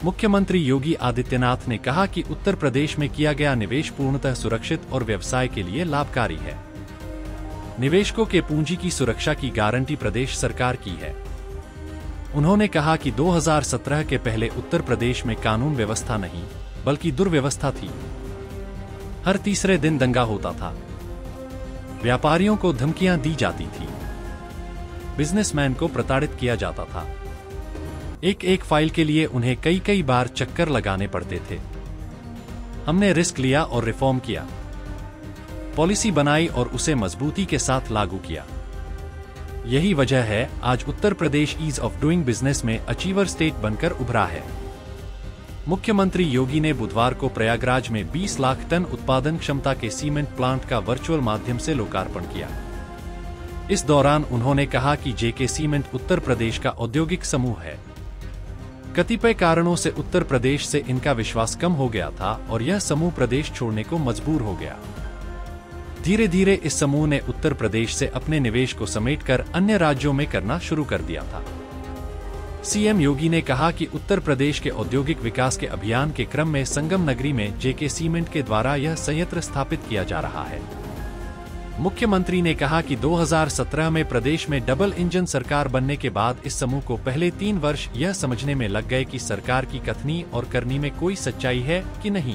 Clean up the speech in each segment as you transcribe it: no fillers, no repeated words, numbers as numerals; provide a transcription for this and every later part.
मुख्यमंत्री योगी आदित्यनाथ ने कहा कि उत्तर प्रदेश में किया गया निवेश पूर्णतः सुरक्षित और व्यवसाय के लिए लाभकारी है। निवेशकों के पूंजी की सुरक्षा की गारंटी प्रदेश सरकार की है। उन्होंने कहा कि 2017 के पहले उत्तर प्रदेश में कानून व्यवस्था नहीं बल्कि दुर्व्यवस्था थी। हर तीसरे दिन दंगा होता था, व्यापारियों को धमकियां दी जाती थी, बिजनेसमैन को प्रताड़ित किया जाता था। एक एक फाइल के लिए उन्हें कई बार चक्कर लगाने पड़ते थे। हमने रिस्क लिया और रिफॉर्म किया, पॉलिसी बनाई और उसे मजबूती के साथ लागू किया। यही वजह है आज Uttar Pradesh ease of doing business में अचीवर स्टेट बनकर उभरा है। मुख्यमंत्री योगी ने बुधवार को प्रयागराज में 20 लाख टन उत्पादन क्षमता के सीमेंट प्लांट का वर्चुअल माध्यम से लोकार्पण किया। इस दौरान उन्होंने कहा कि जेके सीमेंट उत्तर प्रदेश का औद्योगिक समूह है। कतिपय कारणों से उत्तर प्रदेश से इनका विश्वास कम हो गया था और यह समूह प्रदेश छोड़ने को मजबूर हो गया। धीरे धीरे इस समूह ने उत्तर प्रदेश से अपने निवेश को समेटकर अन्य राज्यों में करना शुरू कर दिया था। सीएम योगी ने कहा कि उत्तर प्रदेश के औद्योगिक विकास के अभियान के क्रम में संगम नगरी में जेके सीमेंट के द्वारा यह संयंत्र स्थापित किया जा रहा है। मुख्यमंत्री ने कहा कि 2017 में प्रदेश में डबल इंजन सरकार बनने के बाद इस समूह को पहले 3 वर्ष यह समझने में लग गए कि सरकार की कथनी और करनी में कोई सच्चाई है कि नहीं।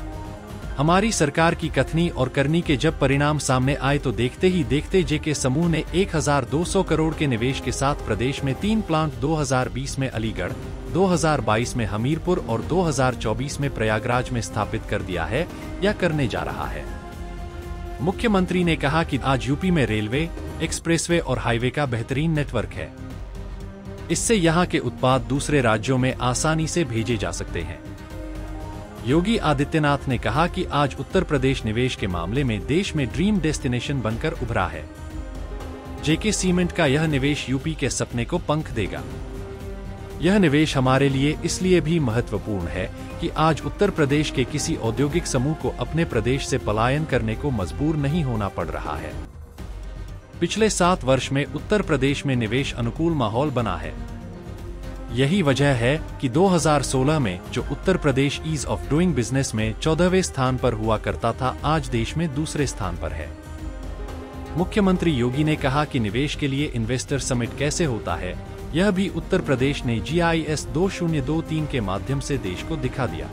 हमारी सरकार की कथनी और करनी के जब परिणाम सामने आए तो देखते ही देखते जेके समूह ने 1200 करोड़ के निवेश के साथ प्रदेश में 3 प्लांट 2020 में अलीगढ़, 2022 में हमीरपुर और 2024 में प्रयागराज में स्थापित कर दिया है या करने जा रहा है। मुख्यमंत्री ने कहा कि आज यूपी में रेलवे, एक्सप्रेसवे और हाईवे का बेहतरीन नेटवर्क है। इससे यहाँ के उत्पाद दूसरे राज्यों में आसानी से भेजे जा सकते हैं। योगी आदित्यनाथ ने कहा कि आज उत्तर प्रदेश निवेश के मामले में देश में ड्रीम डेस्टिनेशन बनकर उभरा है। जेके सीमेंट का यह निवेश यूपी के सपने को पंख देगा। यह निवेश हमारे लिए इसलिए भी महत्वपूर्ण है कि आज उत्तर प्रदेश के किसी औद्योगिक समूह को अपने प्रदेश से पलायन करने को मजबूर नहीं होना पड़ रहा है। पिछले 7 वर्ष में उत्तर प्रदेश में निवेश अनुकूल माहौल बना है। यही वजह है कि 2016 में जो Uttar Pradesh ease of doing business में 14वें स्थान पर हुआ करता था, आज देश में दूसरे स्थान पर है। मुख्यमंत्री योगी ने कहा कि निवेश के लिए इन्वेस्टर समिट कैसे होता है, यह भी उत्तर प्रदेश ने GIS 2023 के माध्यम से देश को दिखा दिया।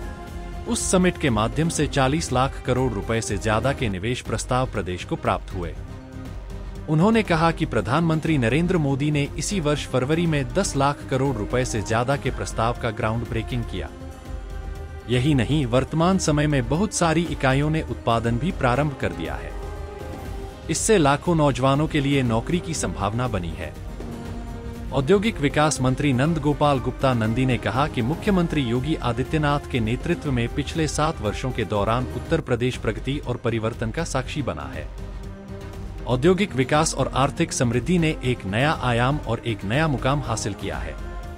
उस समिट के माध्यम से 40 लाख करोड़ रुपए से ज्यादा के निवेश प्रस्ताव प्रदेश को प्राप्त हुए। उन्होंने कहा कि प्रधानमंत्री नरेंद्र मोदी ने इसी वर्ष फरवरी में 10 लाख करोड़ रुपए से ज्यादा के प्रस्ताव का ग्राउंड ब्रेकिंग किया। यही नहीं, वर्तमान समय में बहुत सारी इकाइयों ने उत्पादन भी प्रारंभ कर दिया है। इससे लाखों नौजवानों के लिए नौकरी की संभावना बनी है। औद्योगिक विकास मंत्री नंद गोपाल गुप्ता नंदी ने कहा कि मुख्यमंत्री योगी आदित्यनाथ के नेतृत्व में पिछले 7 वर्षों के दौरान उत्तर प्रदेश प्रगति और परिवर्तन का साक्षी बना है। औद्योगिक विकास और आर्थिक समृद्धि ने एक नया आयाम और एक नया मुकाम हासिल किया है।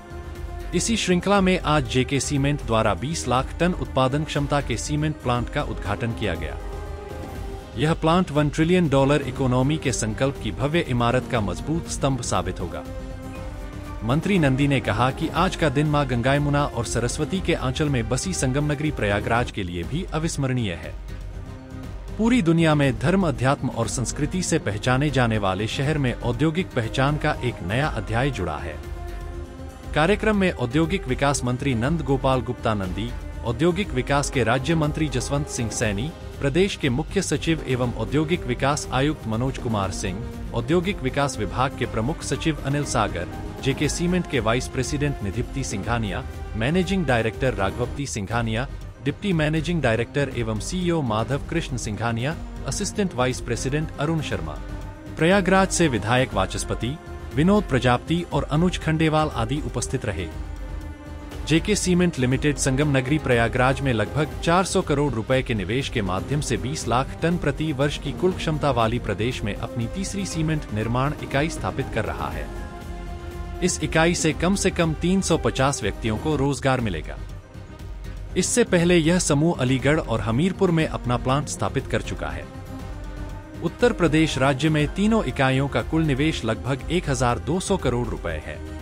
इसी श्रृंखला में आज जेके सीमेंट द्वारा 20 लाख टन उत्पादन क्षमता के सीमेंट प्लांट का उद्घाटन किया गया। यह प्लांट $1 ट्रिलियन इकोनॉमी के संकल्प की भव्य इमारत का मजबूत स्तंभ साबित होगा। मंत्री नंदी ने कहा कि आज का दिन मां गंगा, यमुना और सरस्वती के आंचल में बसी संगम नगरी प्रयागराज के लिए भी अविस्मरणीय है। पूरी दुनिया में धर्म, अध्यात्म और संस्कृति से पहचाने जाने वाले शहर में औद्योगिक पहचान का एक नया अध्याय जुड़ा है। कार्यक्रम में औद्योगिक विकास मंत्री नंद गोपाल गुप्ता नंदी, औद्योगिक विकास के राज्य मंत्री जसवंत सिंह सैनी, प्रदेश के मुख्य सचिव एवं औद्योगिक विकास आयुक्त मनोज कुमार सिंह, औद्योगिक विकास विभाग के प्रमुख सचिव अनिल सागर, जेके सीमेंट के vice president Nidhipati Singhania, managing director Raghavpati Singhania, deputy managing director एवं CEO Madhav Krishna Singhania, assistant vice president Arun Sharma, Prayagraj से विधायक वाचस्पति, विनोद प्रजापति और अनुज खंडेवाल आदि उपस्थित रहे। जेके सीमेंट लिमिटेड संगम नगरी प्रयागराज में लगभग 400 करोड़ रुपए के निवेश के माध्यम से 20 लाख टन प्रति वर्ष की कुल क्षमता वाली प्रदेश में अपनी तीसरी सीमेंट निर्माण इकाई स्थापित कर रहा है। इस इकाई से कम 350 व्यक्तियों को रोजगार मिलेगा। इससे पहले यह समूह अलीगढ़ और हमीरपुर में अपना प्लांट स्थापित कर चुका है। उत्तर प्रदेश राज्य में तीनों इकाइयों का कुल निवेश लगभग 1200 करोड़ रुपए है।